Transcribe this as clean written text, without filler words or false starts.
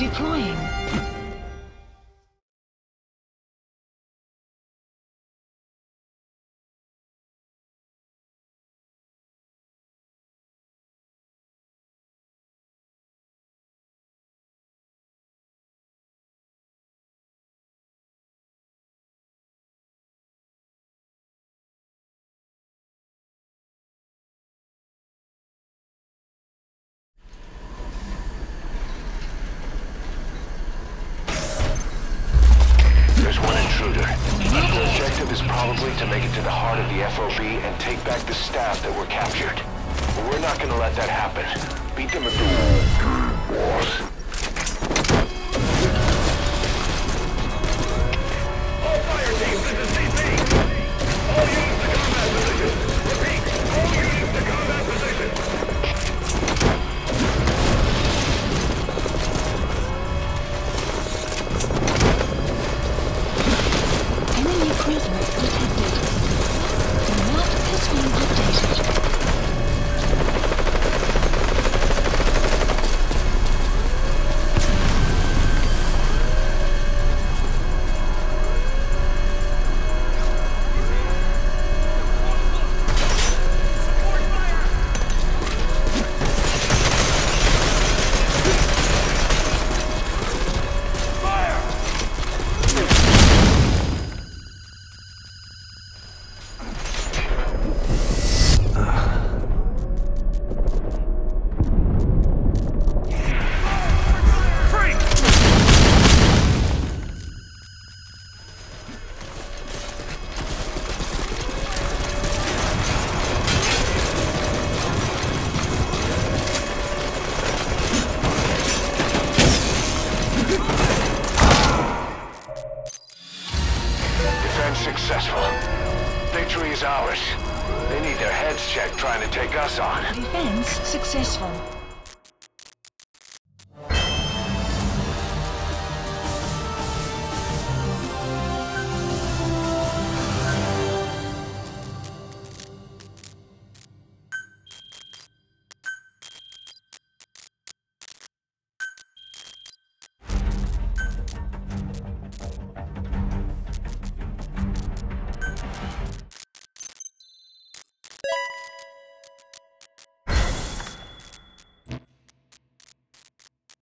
Deploying. The objective is probably to make it to the heart of the FOB and take back the staff that were captured. But we're not gonna let that happen. Beat them at the wars. All fire teams, this is CC! All units to combat position! Repeat, all units to combat position! Enemy presence detected. The map has been updated. Successful. Victory is ours. They need their heads checked trying to take us on. Defense successful.